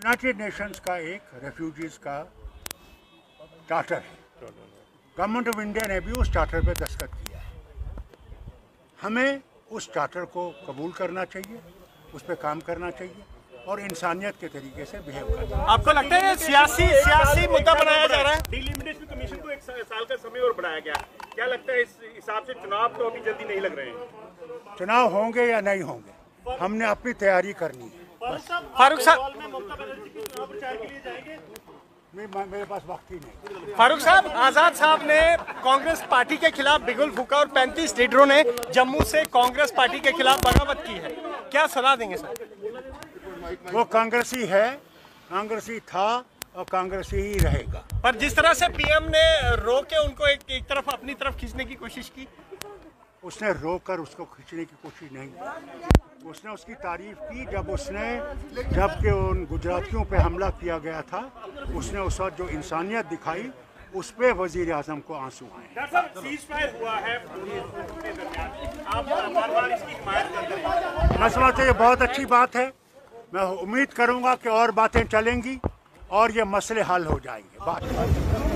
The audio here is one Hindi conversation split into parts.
यूनाइटेड नेशंस का एक रेफ्यूजीज का चार्टर है। गवर्नमेंट ऑफ इंडिया ने भी उस चार्टर पे दस्तखत किया है। हमें उस चार्टर को कबूल करना चाहिए, उस पर काम करना चाहिए और इंसानियत के तरीके से बिहेव करना चाहिए। आपको लगता है सियासी मुद्दा बनाया जा रहा है? डिलिमिटेशन कमीशन को 1 साल का समय और बढ़ाया गया, क्या लगता है इस हिसाब से चुनाव तो अभी जल्दी नहीं लग रहे हैं? चुनाव होंगे या नहीं होंगे, हमने अपनी तैयारी करनी है। फारूक साहब, ममता बनर्जी के चुनाव प्रचार के लिए जाएंगे? मेरे पास वक्त ही नहीं। फारूक साहब, आजाद साहब ने कांग्रेस पार्टी के खिलाफ बिगुल फूका और 35 लीडरों ने जम्मू से कांग्रेस पार्टी के खिलाफ बगावत की है, क्या सलाह देंगे सर? वो कांग्रेसी है, कांग्रेसी था और कांग्रेसी ही रहेगा। पर जिस तरह से पीएम ने रोक के उनको एक तरफ अपनी तरफ खींचने की कोशिश की, उसने रोक कर उसको खींचने की कोशिश नहीं की। उसने उसकी तारीफ की जबकि उन गुजरातियों पे हमला किया गया था, उसने उस वक्त जो इंसानियत दिखाई उस पे वजीर आजम को आंसू आए। डॉक्टर साहब, सीज़फायर हुआ है, आप बार-बार इसकी हिमायत करते हैं। मैं समझता हूं ये बहुत अच्छी बात है। मैं उम्मीद करूंगा कि और बातें चलेंगी और ये मसले हल हो जाएंगे। बात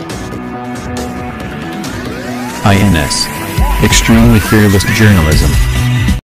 INS. Extremely fearless journalism.